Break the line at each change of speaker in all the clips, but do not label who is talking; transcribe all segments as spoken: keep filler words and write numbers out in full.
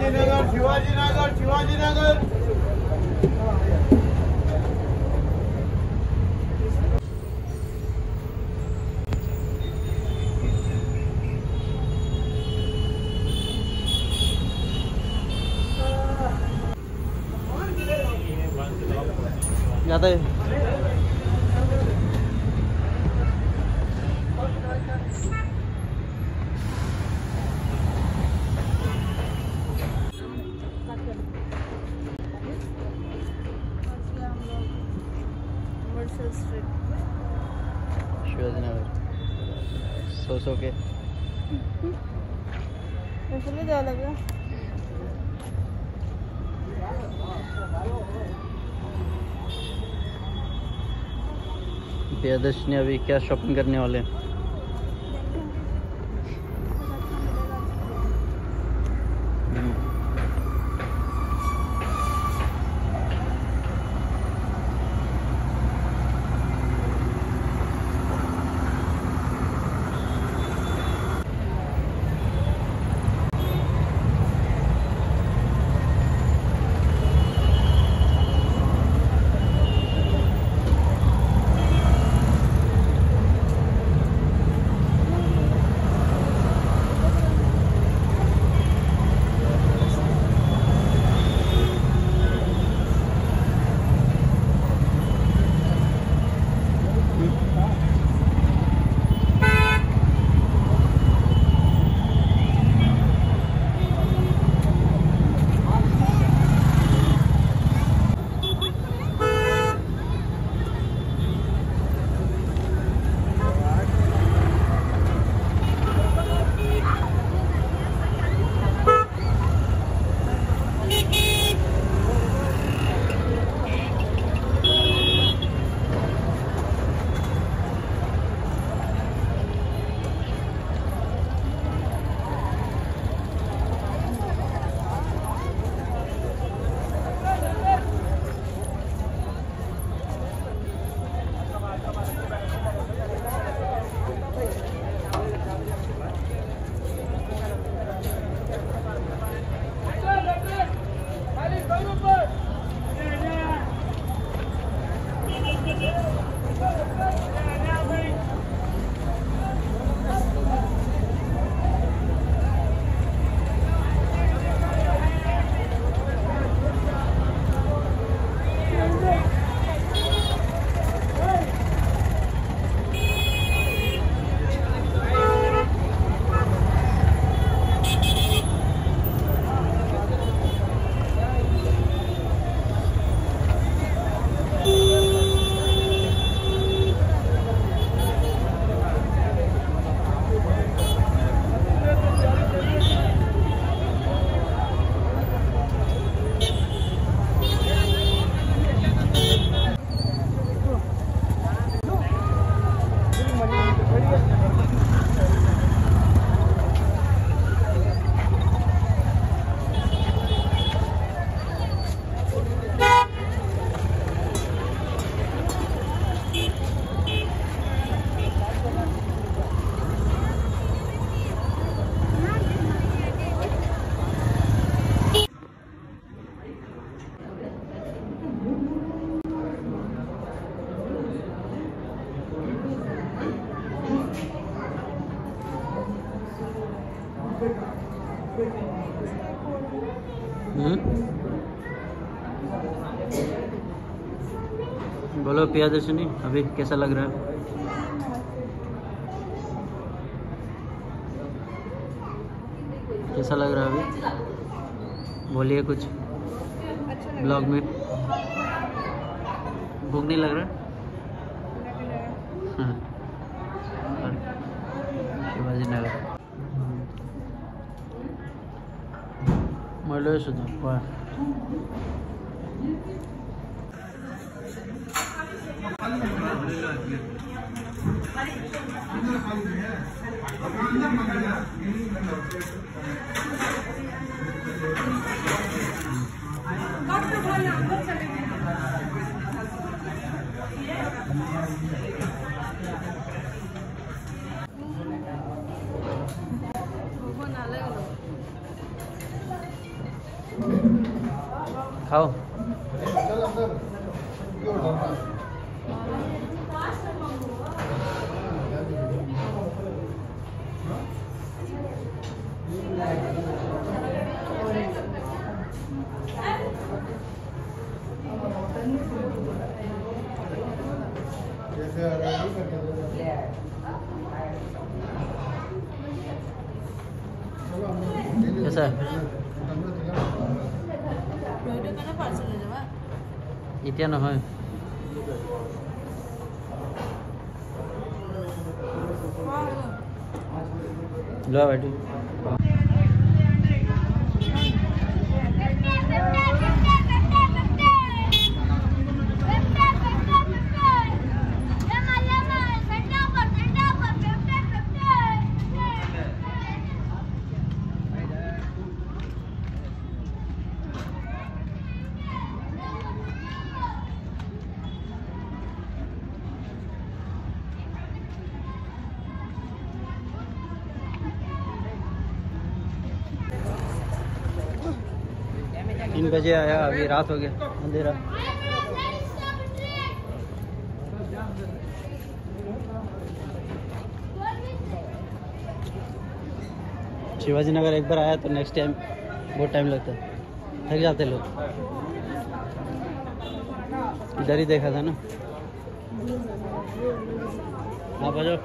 शिवाजी नगर, शिवाजी नगर, शिवाजी नगर।
जाता है शिवाजी नगर सो सो के
इसलिए जा लगा।
प्रियदर्शनी अभी क्या शॉपिंग करने वाले हैं? बोलो प्रियदर्शनी, अभी कैसा लग रहा है? कैसा लग रहा है अभी? बोलिए कुछ ब्लॉग में। भूख नहीं लग रहा? शिवाजी नगर मलो सुधा खाओ। कैसा इतना নহয় लो बैठी तीन बजे आया, अभी रात हो गया, अंधेरा। शिवाजी नगर एक बार आया तो नेक्स्ट टाइम बहुत टाइम लगता है, थक जाते लोग। इधर ही देखा था ना। हाँ बजाओ,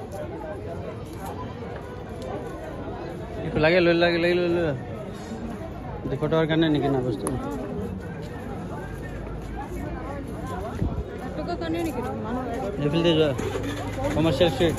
लगे लो लगे लगे लो लो फोटो और करने निकलना बस तो रिफिल दे जो कमर्शियल स्ट्रीट।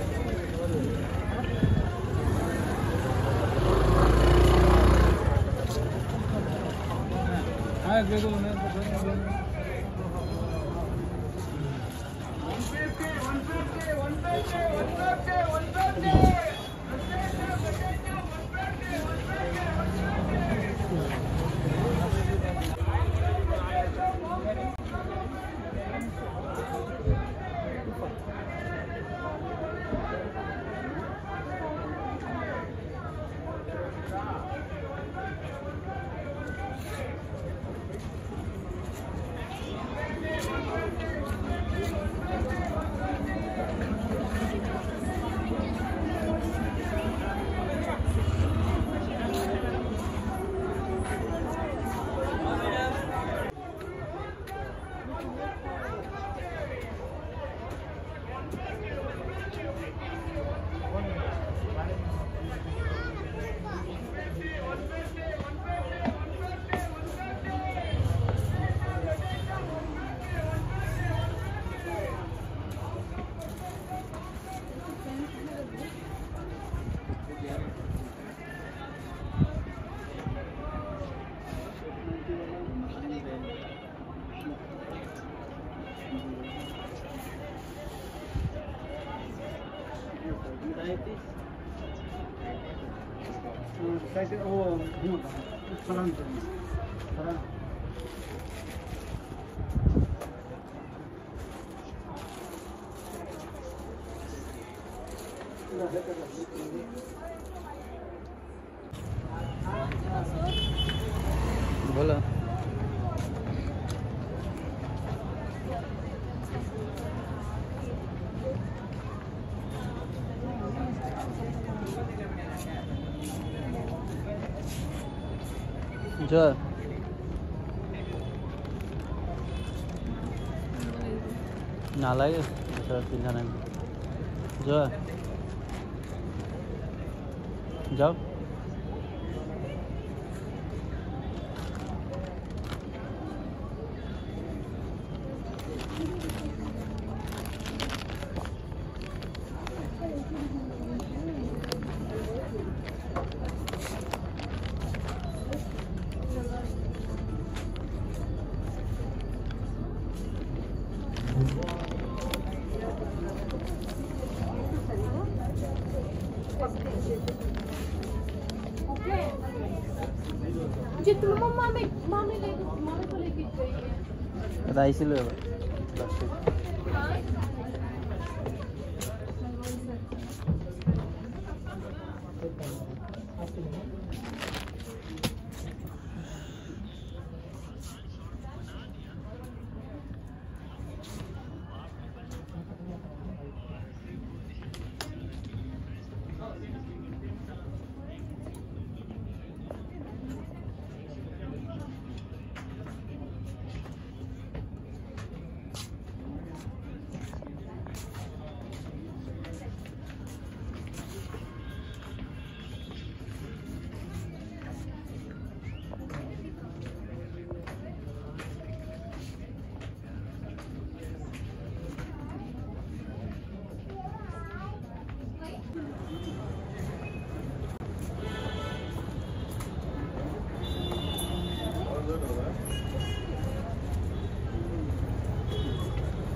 बोलो जो नालागे तीन जो जाओ ऐसे लो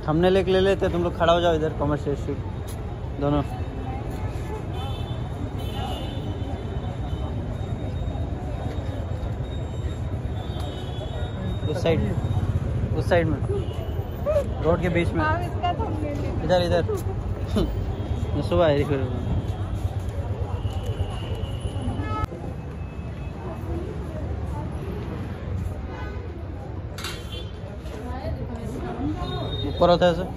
थंबनेल एक ले लेते, तुम लोग खड़ा हो जाओ इधर, कॉमर्शियल स्ट्रीट दोनों। उस साइड, उस साइड में, रोड के बीच में, इधर इधर। सुबह है फिर ऊपर होता है ऐसे।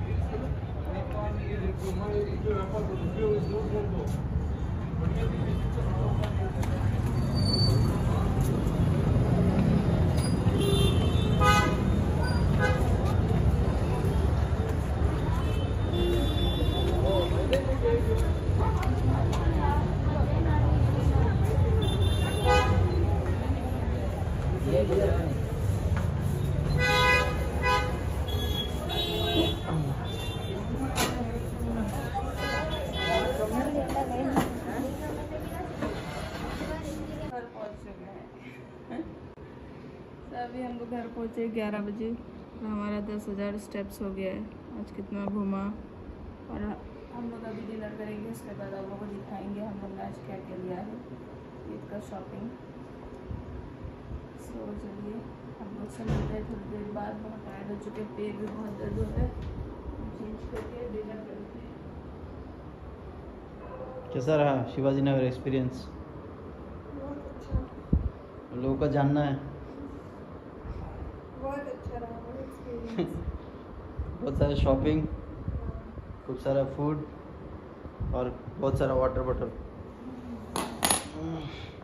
अभी हम लोग घर पहुँचे ग्यारह बजे और हमारा दस हज़ार स्टेप्स हो गया है। आज कितना घूमा, और हम लोग अभी डिनर करेंगे, उसके बाद आप लोगों को दिखाएंगे हम लोग ने आज क्या क्या लिया है ईद का शॉपिंग। सो चलिए हम लोग से मिलते हैं थोड़ी देर बाद। बहुत टायर्ड हो चुके, पेट भी बहुत दर्द हो रहा है, चेंज करके डिनर करते हैं।
कैसा रहा शिवाजी नगर एक्सपीरियंस?
बहुत अच्छा,
लोगों का जानना है।
बहुत अच्छा रहा वो एक्सपीरियंस।
बहुत सारा शॉपिंग, खूब सारा फूड और बहुत सारा वाटर बॉटल।